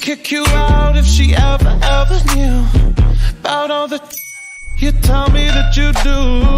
kick you out if she ever knew about all the you tell me that you do.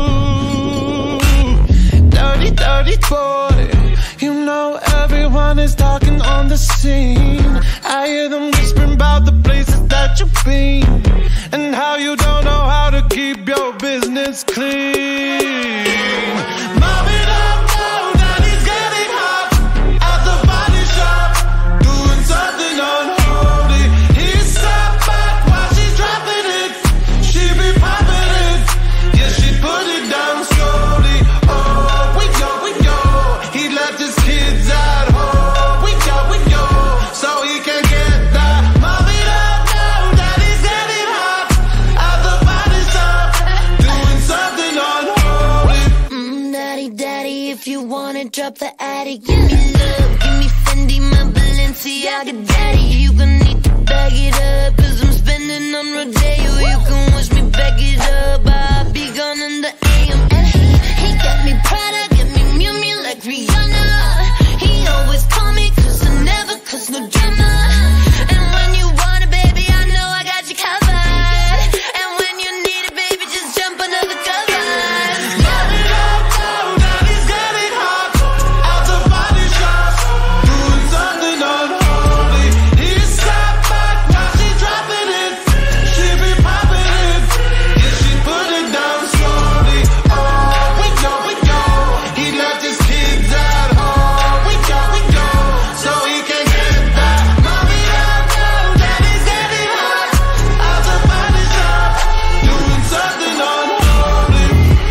Dirty, dirty boy. You know everyone is talking on the scene. I hear them whispering about the places that you've been and how you don't know how to keep your business clean. Mom it up now, daddy's getting hot at the body shop, doing something unholy. He stepped back while she's dropping it. She be popping it, yeah, she put it down slowly. Oh, we go. He left his kids at home. We go, so he can get that. Mom it up now, daddy's getting hot at the body shop, doing something unholy. Daddy, if you wanna drop the attic, give me love, give me Fendi, my Balenciaga daddy. You gon' need to bag it up, cause I'm spending on Rodeo. You can wish me back it up, I'll be gone in the AM. And he got me Prada, got me Miu Miu like Rihanna. He always call me cause I never cause no drama. And when you want it, baby, I know I got you covered. And when you need it, baby, just jump under the covers. Mom it up now, daddy's getting hot at the body shop, doing something unholy. He stepped back while she's dropping it. She be popping it, yeah, she put it down slowly. Oh, we go. He left his kids at home. We go, so he can get that. Mom it up now, daddy's getting hot at the body shop, doing something unholy.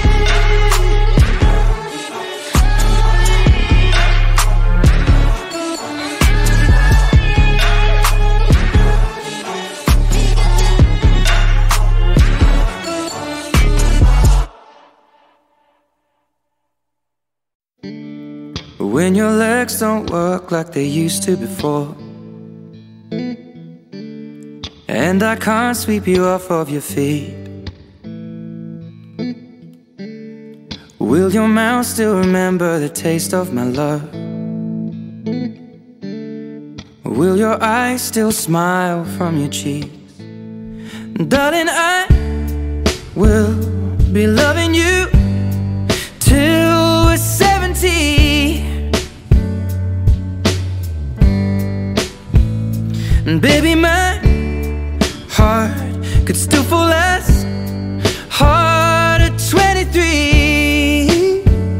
When your legs don't work like they used to before, and I can't sweep you off of your feet, will your mouth still remember the taste of my love? Will your eyes still smile from your cheeks? Darling, I will be loving you till we're 70. And baby, my heart could still fall as hard at 23.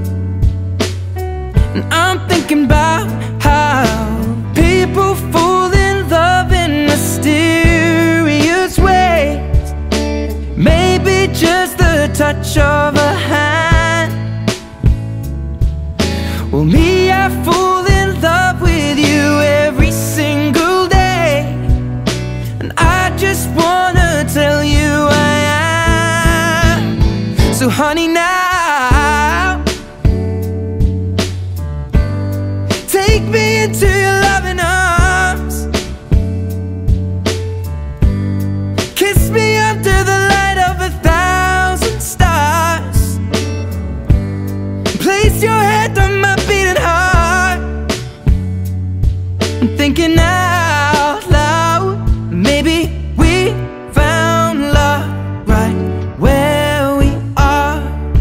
And I'm thinking about how people fall in love in mysterious ways. Maybe just the touch of a hand. Well, me, I fall in love with you every single day. And I just wanna tell you I am. So honey, now take me into your loving arms. Kiss me under the light of 1,000 stars. Place your head on my beating heart. I'm thinking out loud, maybe we found love right where we are.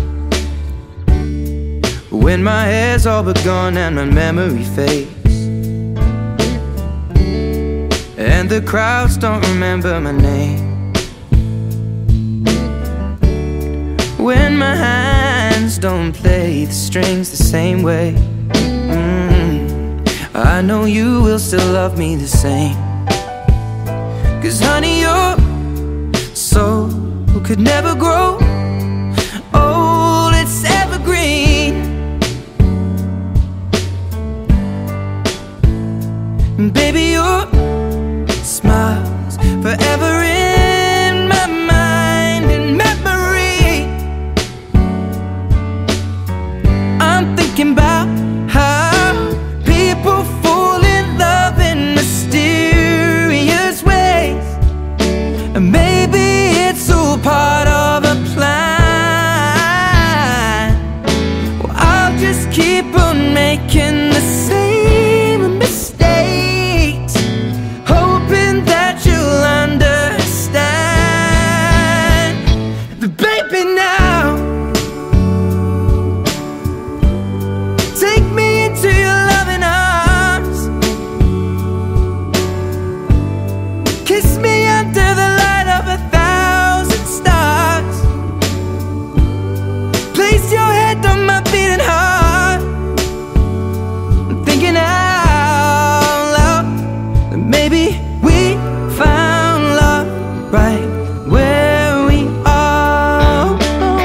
When my hair's all but gone and my memory fades, and the crowds don't remember my name. When my hands don't play the strings the same way, I know you will still love me the same. Cause honey, your soul could never grow old, it's evergreen. And baby, your smile's forever in my mind and memory. I'm thinking about how people fall in love in mysterious ways. And maybe it's all part of a plan. right where we are.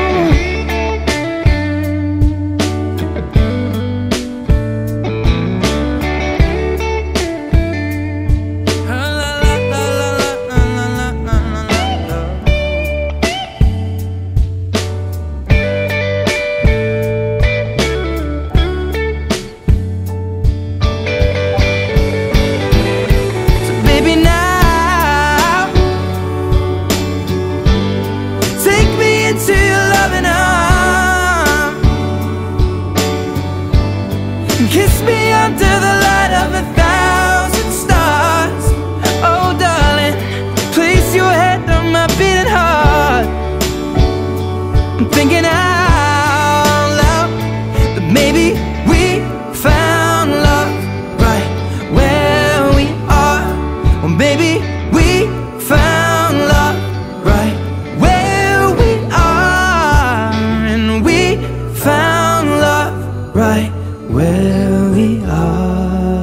Kiss me under the light of 1,000 stars. Oh darling, place your head on my beating heart. I'm thinking out loud that maybe we found love right where we are. Well, maybe we found love right where we are. And we found love right where we are.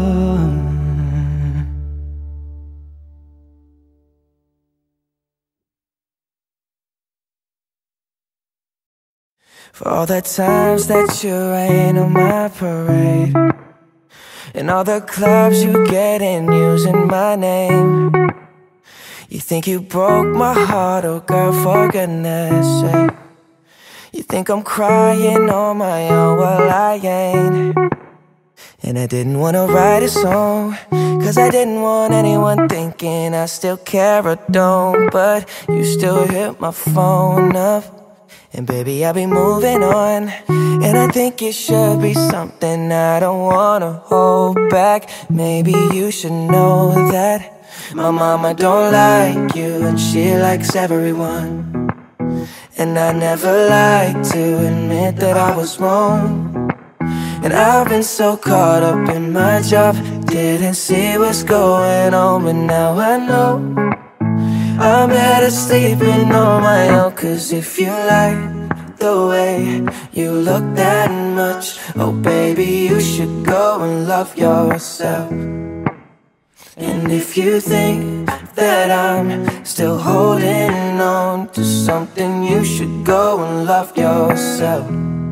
For all the times that you rain on my parade, and all the clubs you get in using my name. You think you broke my heart, oh girl, for goodness sake. You think I'm crying on my own, well I ain't. And I didn't wanna write a song, cause I didn't want anyone thinking I still care or don't. But you still hit my phone up, and baby I'll be moving on. And I think it should be something I don't wanna hold back. Maybe you should know that my mama don't like you, and she likes everyone. And I never like to admit that I was wrong. And I've been so caught up in my job, didn't see what's going on. But now I know I'm better sleeping on my own. Cause if you like the way you look that much, oh baby, you should go and love yourself. And if you think that I'm still holding on to something, you should go and love yourself.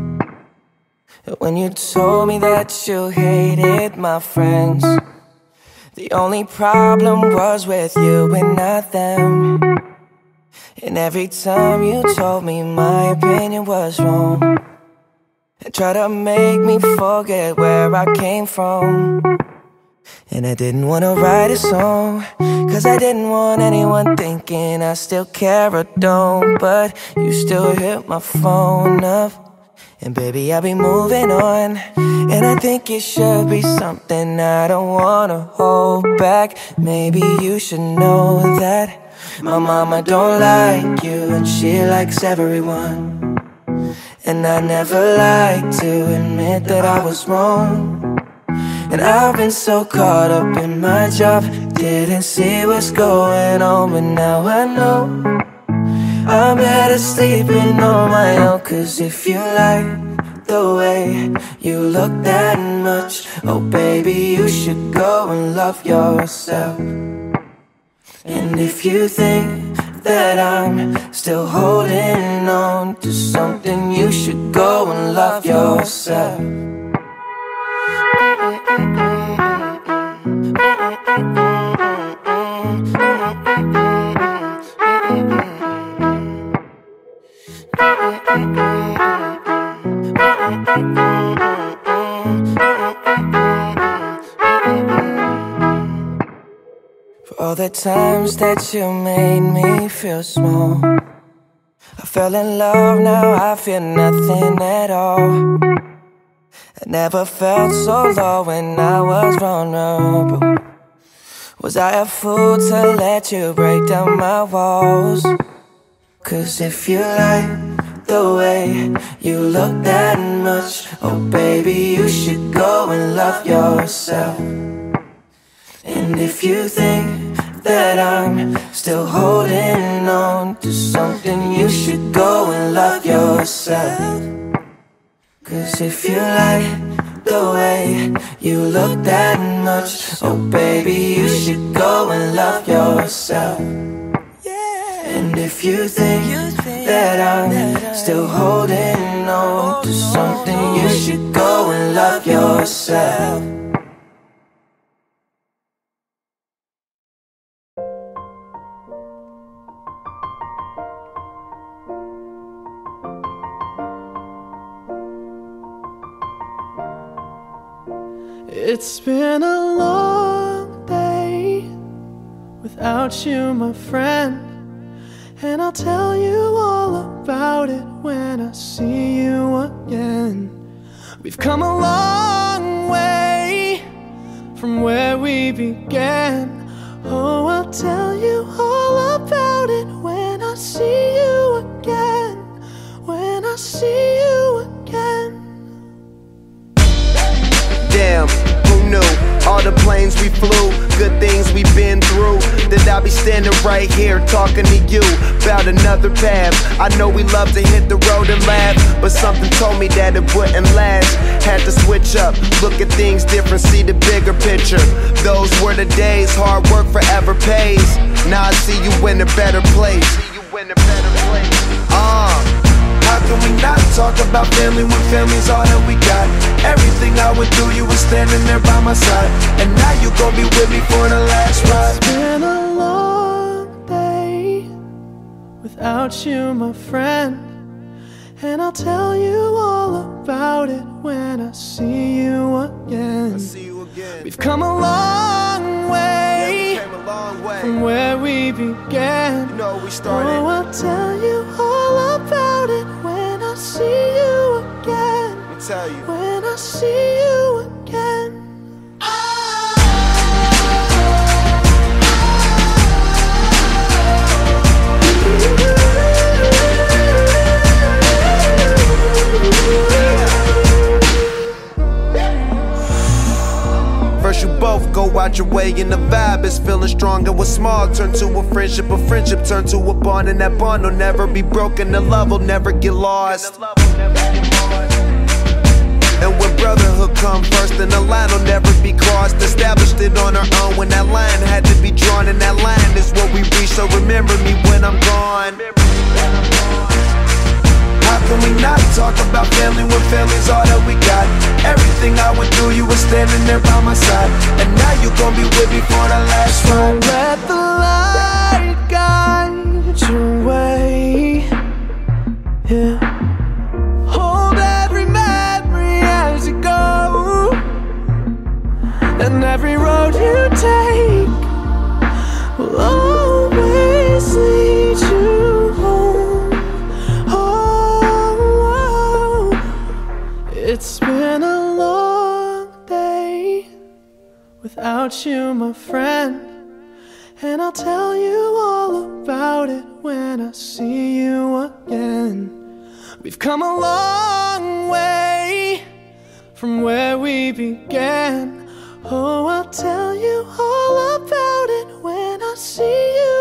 When you told me that you hated my friends, the only problem was with you and not them. And every time you told me my opinion was wrong, and tried to make me forget where I came from. And I didn't wanna write a song, cause I didn't want anyone thinking I still care or don't. But you still hit my phone up, and baby I'll be moving on. And I think it should be something I don't wanna hold back. Maybe you should know that my mama don't like you, and she likes everyone. And I never like to admit that I was wrong. And I've been so caught up in my job, didn't see what's going on. But now I know I'm better sleeping on my own. Cause if you like the way you look that much, oh baby, you should go and love yourself. And if you think that I'm still holding on to something, you should go and love yourself. For all the times that you made me feel small, I fell in love, now I feel nothing at all. I never felt so low when I was vulnerable. Was I a fool to let you break down my walls? Cause if you like the way you look that much, oh baby, you should go and love yourself. And if you think that I'm still holding on to something, you should go and love yourself. Cause if you like the way you look that much, oh baby, you should go and love yourself. if you think that I'm still holding on to something, you should go and love yourself. It's been a long day without you, my friend, and I'll tell you all about it when I see you again. We've come a long way from where we began. Oh, I'll tell you all about it when I see you again. When I see you again. Damn, who knew? All the planes we flew, good things we've been through. That I'll be standing right here talking to you about another path. I know we love to hit the road and laugh, but something told me that it wouldn't last. Had to switch up, look at things different, see the bigger picture. Those were the days, hard work forever pays. Now I see you in a better place. How can we not talk about family when family's all that we got? Everything I went through, you were standing there by my side, and now you gon' be with me for the last ride. It's been a long day without you, my friend, and I'll tell you all about it when I see you again. We've come a long way, from where we began. You know we started. Oh, I'll tell you all about it when I see you again. Let me tell you. When I see you again. First you both go out your way and the vibe is feeling strong. And what's small turn to a friendship turn to a bond, and that bond will never be broken. The love will never get lost. And when brotherhood come first, then the line will never be crossed. Established it on our own when that line had to be drawn, and that line is what we reach. So remember me when I'm gone. How can we not talk about family when family's all that we got? Everything I went through, you were standing there by my side, and now you gon' be with me for the last ride. Don't let the light guide your way. Yeah. Hold every memory as you go, and every road you take will always lead you home. Oh, it's been a long day without you, my friend, and I'll tell you all about it when I see you again. We've come a long way from where we began. Oh, I'll tell you all about it when I see you